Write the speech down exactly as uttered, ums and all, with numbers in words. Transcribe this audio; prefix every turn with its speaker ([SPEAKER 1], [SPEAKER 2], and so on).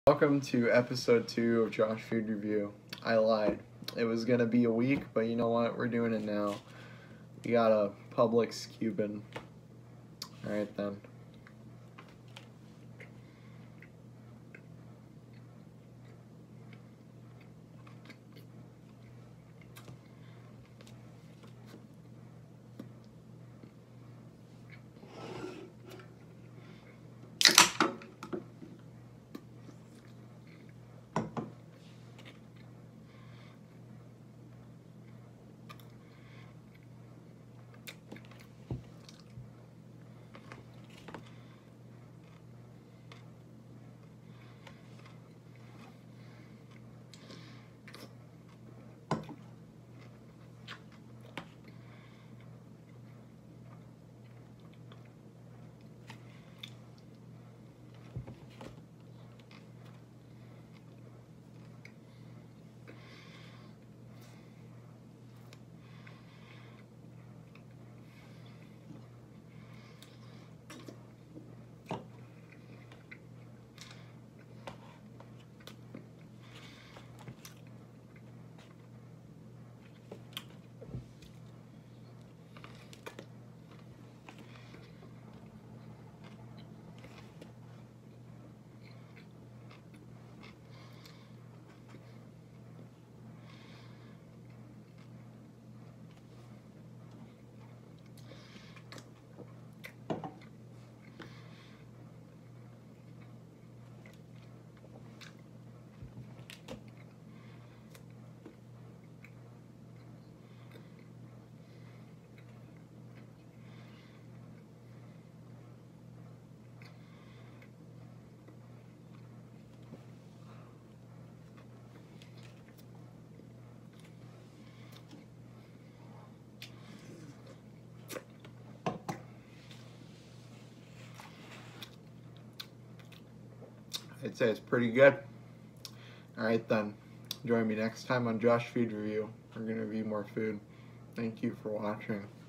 [SPEAKER 1] Welcome to episode two of Josh Food Review. I lied. It was gonna be a week, but you know what? We're doing it now. We got a Publix Cuban. Alright then. I'd say it's pretty good. Alright then, join me next time on Josh Food Review. We're going to review more food. Thank you for watching.